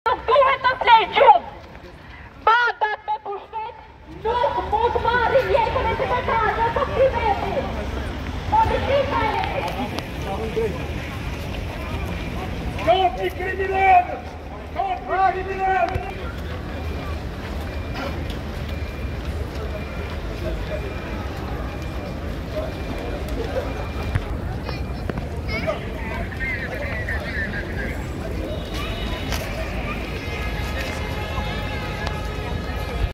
tuhat leidjub! Bagdad me pushtet nuk mund marri jetën e qytetarëve të këtij veti. Politika e Stop i kriminalë! Stop i kriminalë!